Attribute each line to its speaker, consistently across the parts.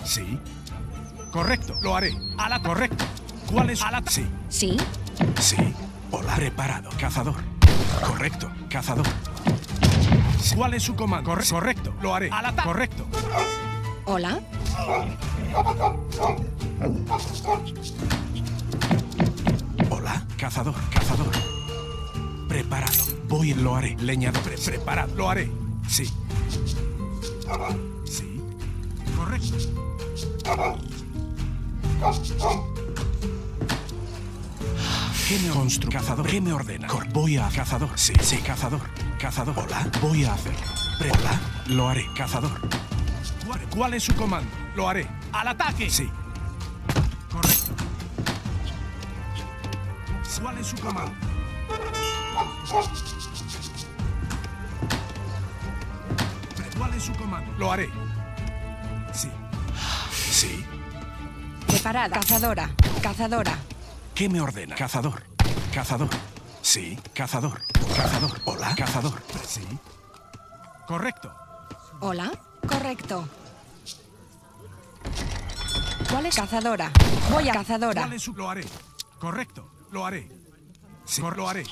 Speaker 1: Sí. Correcto, lo haré. Correcto. ¿Cuál es? Sí.
Speaker 2: Sí.
Speaker 1: Sí. Hola. Preparado. Cazador. Correcto. Cazador. ¿Cuál es su comando? Correcto. Lo haré. Correcto.
Speaker 2: Hola.
Speaker 1: Hola. Cazador. Cazador. Preparado. Voy, lo haré. Leñador. Preparado. Lo haré. Sí. Sí. Correcto. ¿Qué me construye? Cazador. ¿Qué me ordena? Voy a cazador. Sí, sí, cazador. Cazador. Hola. Voy a hacerlo. Hola. Lo haré. Cazador. ¿Cuál es su comando? Lo haré. ¡Al ataque! Sí. Correcto. ¿Cuál es su comando? ¿Cuál es su comando? Lo haré. Sí. Sí.
Speaker 2: Preparada. Cazadora. Cazadora.
Speaker 1: ¿Qué me ordena? Cazador. Cazador. Sí. Cazador. Cazador. Hola. Cazador. Sí. Correcto.
Speaker 2: Hola. Correcto. ¿Cuál es? Cazadora. Voy a cazadora.
Speaker 1: ¿Cuál es su? Lo haré. Correcto. Lo haré. Sí. Lo haré.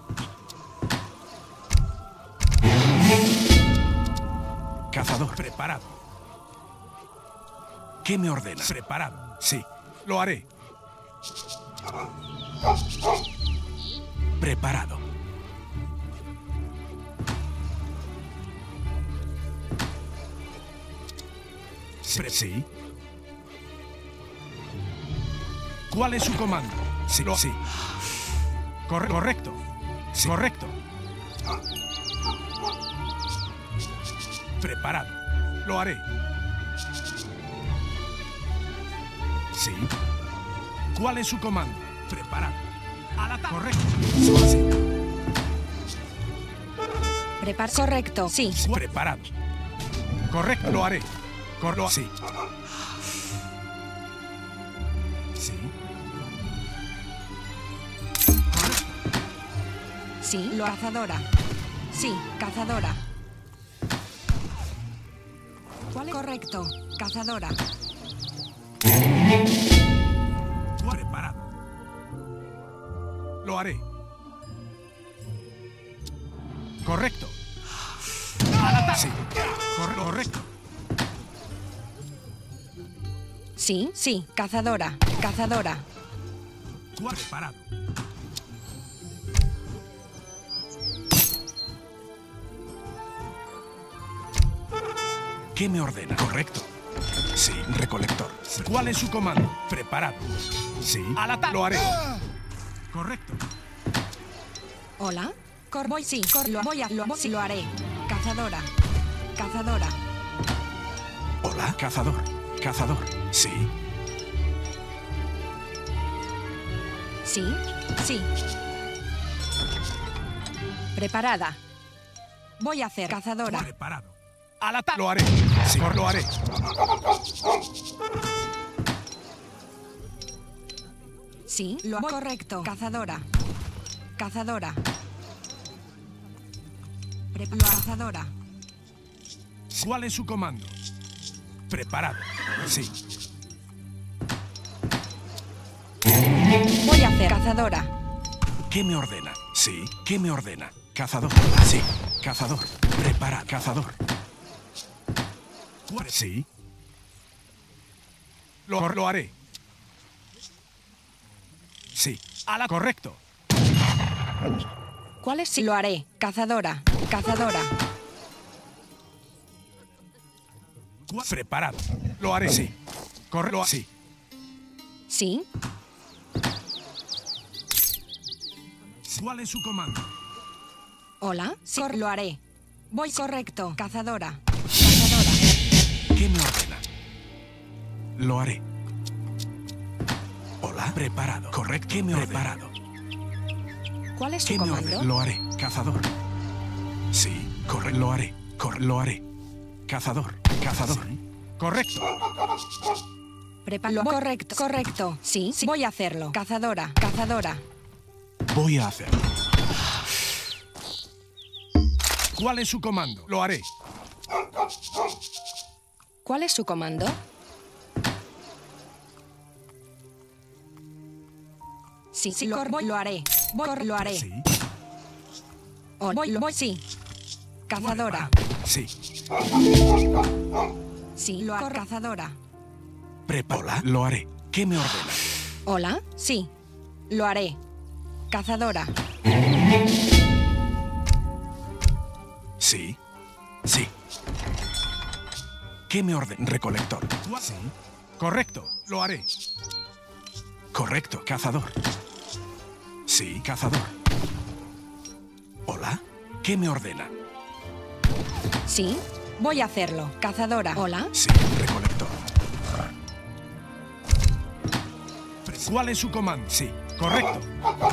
Speaker 1: Cazador. Preparado. ¿Qué me ordena? Preparado. Sí. Lo haré. Preparado. Sí. ¿Cuál es su comando? Sí. Sí. Correcto. Sí. Correcto. Preparado. Lo haré. Sí. ¿Cuál es su comando? Preparado. Al ataque. Correcto. Sí.
Speaker 2: Correcto. Sí.
Speaker 1: Preparado. Correcto. Lo haré. Sí. Sí. Correcto.
Speaker 2: Sí. Cazadora. Sí. Cazadora. ¿Cuál es? Correcto. Cazadora.
Speaker 1: Preparado. Lo haré. Correcto. Sí. Correcto.
Speaker 2: Sí. Sí. Cazadora. Cazadora.
Speaker 1: Preparado. ¿Qué me ordena? Correcto. Sí, recolector. ¿Cuál es su comando? Preparado. Sí. Al ataque. Lo haré. Correcto.
Speaker 2: Hola. Voy. Sí. Sí, lo haré. Cazadora. Cazadora.
Speaker 1: Hola. Cazador. Cazador. Sí.
Speaker 2: Sí. Sí. Preparada. Voy a hacer cazadora.
Speaker 1: Preparado. Al ataque. Lo haré. Sí, lo haré.
Speaker 2: Sí. Correcto. Cazadora. Cazadora. Cazadora.
Speaker 1: ¿Cuál es su comando? Preparado. Sí.
Speaker 2: Voy a hacer cazadora.
Speaker 1: ¿Qué me ordena? Sí. ¿Qué me ordena? Cazador. Sí. Cazador. Prepara. Cazador. Sí. Lo haré. Sí. Correcto.
Speaker 2: ¿Cuál es? Sí. Lo haré. Cazadora. Cazadora.
Speaker 1: Preparado. Lo haré. Sí. Correcto. Sí.
Speaker 2: Sí.
Speaker 1: ¿Cuál es su comando?
Speaker 2: Hola. Sí. Lo haré. Voy. Correcto. Cazadora. Cazadora.
Speaker 1: ¿Qué me ordena? Lo haré. Hola. Preparado. Correcto. ¿Qué me ordena? Preparado.
Speaker 2: ¿Cuál es su
Speaker 1: ¿Qué me
Speaker 2: comando?
Speaker 1: ordena? Lo haré. Cazador. Sí. Correcto. Lo haré. Lo haré. Cazador. Cazador. Sí. Correcto.
Speaker 2: Correcto. Correcto. Sí. Sí. Voy a hacerlo. Cazadora. Cazadora.
Speaker 1: Voy a hacerlo. ¿Cuál es su comando? Lo haré.
Speaker 2: ¿Cuál es su comando? Sí, sí, lo haré. Lo haré.
Speaker 1: Sí.
Speaker 2: Sí. Cazadora.
Speaker 1: Sí.
Speaker 2: Sí, lo haré. Cazadora.
Speaker 1: Prepara. Lo haré. ¿Qué me ordena?
Speaker 2: Hola. Sí. Lo haré. Cazadora.
Speaker 1: Sí. Sí. ¿Qué me ordena? Recolector. Sí. Correcto. Lo haré. Correcto. Cazador. Sí, cazador. Hola. ¿Qué me ordena?
Speaker 2: Sí. Voy a hacerlo. Cazadora. Hola.
Speaker 1: Sí, recolector. ¿Cuál es su comando? Sí, correcto.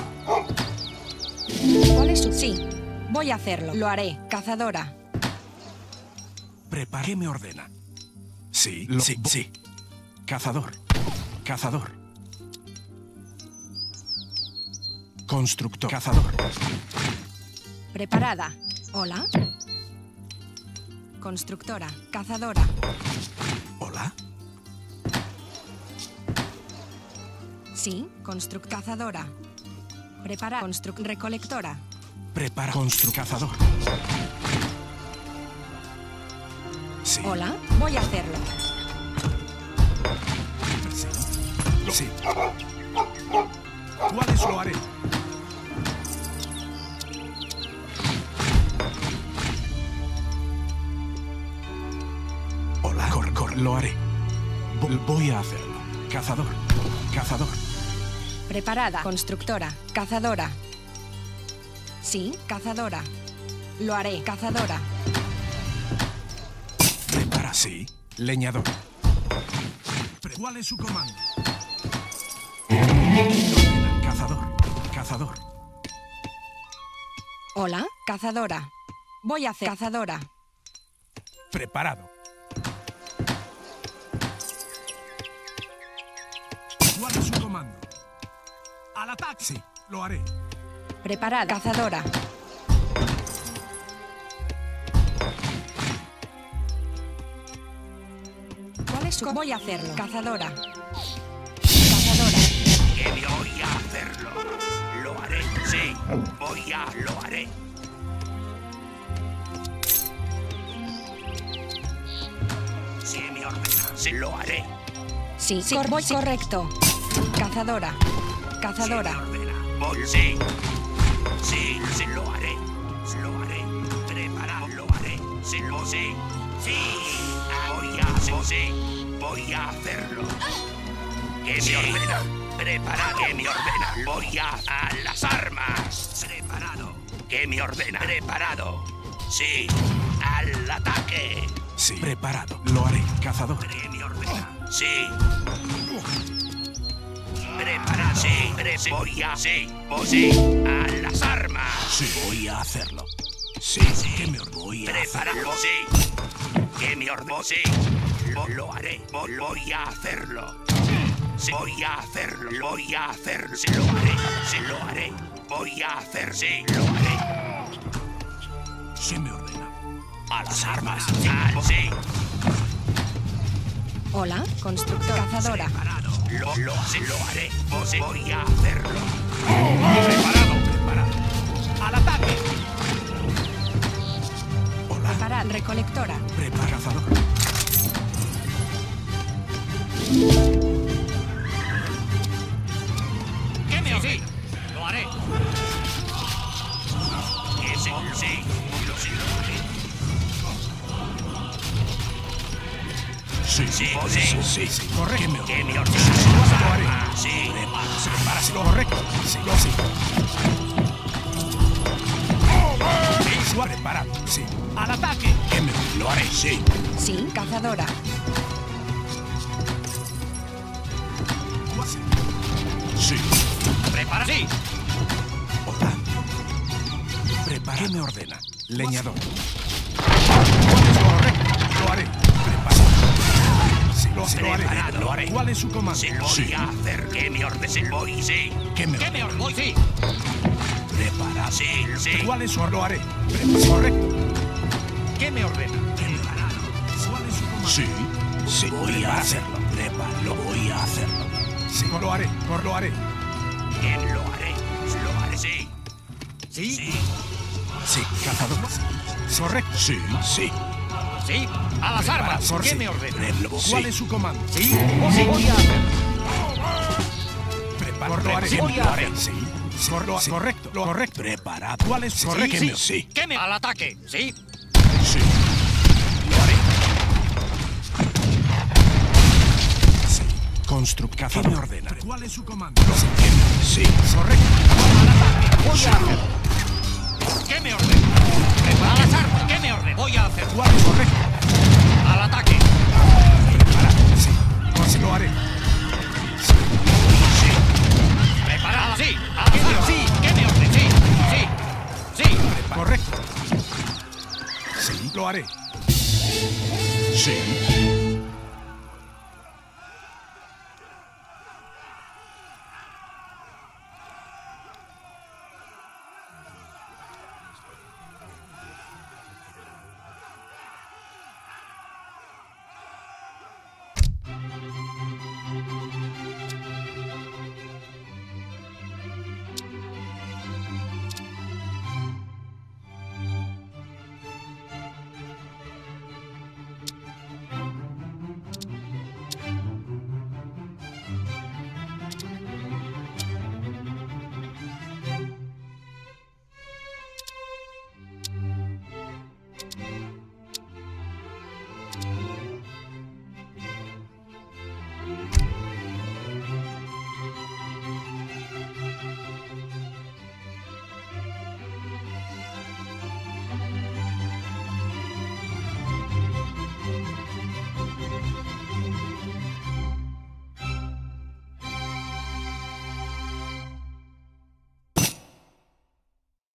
Speaker 2: ¿Cuál es su...? Sí. Voy a hacerlo. Lo haré. Cazadora.
Speaker 1: Prepara. ¿Qué me ordena? Sí, sí, sí. Cazador. Cazador. Constructor. Cazador.
Speaker 2: Preparada. Hola. Constructora. Cazadora.
Speaker 1: Hola.
Speaker 2: Sí. Cazadora. Prepara. Recolectora.
Speaker 1: Prepara. Cazador. Sí.
Speaker 2: Hola. Voy a hacerlo.
Speaker 1: Sí. Sí. ¿Cuáles lo haré? Hola. Lo haré. Voy a hacerlo. Cazador. Cazador.
Speaker 2: Preparada. Constructora. Cazadora. Sí. Cazadora. Lo haré. Cazadora.
Speaker 1: Prepara. Sí. Leñador. ¿Cuál es su comando? Cazador. Cazador.
Speaker 2: Hola. Cazadora. Voy a hacer. Cazadora.
Speaker 1: Preparado. ¿Cuál es su comando? ¡Al ataque! Sí, lo haré.
Speaker 2: Preparada. Cazadora. ¿Cuál es su...? Voy a hacerlo. Cazadora. Cazadora.
Speaker 3: Que voy a hacerlo. Lo haré. Sí, lo haré. Si me ordena, sí, lo haré.
Speaker 2: Sí, sí. Correcto. Cazadora. Cazadora.
Speaker 3: Si me ordena, sí. Sí, sí, lo haré. Lo haré. Preparado, lo haré. Sí, lo sé. Sí. Voy a hacerlo. Que me ordena. Prepara, que me ordena. Voy a las armas. Preparado. Que me ordena. Preparado. Sí. Al ataque.
Speaker 1: Sí. Preparado. Lo haré. Cazador.
Speaker 3: Que me ordena. Sí. Prepara, sí. Sí. A las armas.
Speaker 1: Sí. Voy a hacerlo. Sí.
Speaker 3: Sí.
Speaker 1: ¿Qué me ordena? Voy a
Speaker 3: Preparado, sí. Que me ordena. Sí. Lo haré. Voy a hacerlo. Sí. Voy a hacerlo. Voy a hacerlo. Sí, lo haré. Sí, lo haré. Voy a hacer. Sí, lo haré.
Speaker 1: Sí me ordena.
Speaker 3: A las armas. Sí.
Speaker 2: Hola. Constructora. Cazadora.
Speaker 3: Preparado. Sí, lo haré. Voy a hacerlo.
Speaker 1: Preparado. ¡Al ataque! Hola.
Speaker 2: Preparada. Recolectora.
Speaker 1: Prepara. Cazador.
Speaker 3: ¿Qué me ordena? Lo haré. Sí, lo haré.
Speaker 1: Sí. Correcto.
Speaker 3: Que me ordena.
Speaker 1: Lo haré.
Speaker 3: Sí.
Speaker 1: Prepara. Sí, correcto. Sí. Preparado. Sí. ¡Al ataque! Lo haré. Sí.
Speaker 2: Sí. Cazadora.
Speaker 1: Sí.
Speaker 3: Prepara. Sí.
Speaker 1: Hola. Prepara. ¿Qué me ordena? Leñador. Correcto. Lo haré. Preparado. Sí, lo haré.
Speaker 3: Lo haré.
Speaker 1: ¿Cuál es su comando?
Speaker 3: Se lo voy a hacer. Que me ordene. Sí. Voy, sí.
Speaker 1: ¿Qué me
Speaker 3: Que me
Speaker 1: ordena?
Speaker 3: ordene. Sí.
Speaker 1: Prepara.
Speaker 3: Sí.
Speaker 1: ¿Cuál es su lo haré? Correcto.
Speaker 3: ¿Qué me ordena?
Speaker 1: Preparado. ¿Cuál es su comando? Sí. Voy a hacerlo. Prepara. Lo voy a hacerlo. Sí, lo haré. Lo haré.
Speaker 3: ¿Quién lo haré? Lo haré. Sí.
Speaker 4: Sí.
Speaker 3: Sí.
Speaker 1: Sí, cazador. Correcto. Sí, sí.
Speaker 4: Sí. A las armas.
Speaker 1: Por
Speaker 4: ¿Qué
Speaker 1: sí.
Speaker 4: me ordena?
Speaker 1: ¿Cuál es su comando?
Speaker 4: Sí. Sí. Voy a hacer.
Speaker 1: Preparado. Lo haré.
Speaker 4: Sí,
Speaker 1: Lo
Speaker 4: lo
Speaker 1: haré.
Speaker 4: haré.
Speaker 1: Sí. Correcto. Lo correcto. Preparado. ¿Cuál es su
Speaker 4: Correcto.
Speaker 1: correcto?
Speaker 4: Sí.
Speaker 1: Sí.
Speaker 4: ¿Qué me? Al ataque. Sí.
Speaker 1: Sí. Lo haré. Sí. Cazador. ¿Qué me ordena? ¿Cuál es su comando? Sí. Correcto.
Speaker 4: Al ataque. Voy a hacer. ¿Qué me ordena? A las armas. ¿Qué me ordena? Voy a hacer.
Speaker 1: ¿Cuál es correcto?
Speaker 4: Al ataque.
Speaker 1: Preparado. Sí. Pues lo haré. Sí.
Speaker 4: Preparada. Sí. ¿Qué me ordena? Sí. ¿Qué me ordena? Sí. Sí. Sí.
Speaker 1: Correcto. Sí. Lo haré. Sí.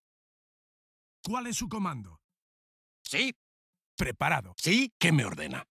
Speaker 1: ¿Cuál es su comando?
Speaker 4: Sí.
Speaker 1: Preparado.
Speaker 4: Sí.
Speaker 1: ¿Qué me ordena?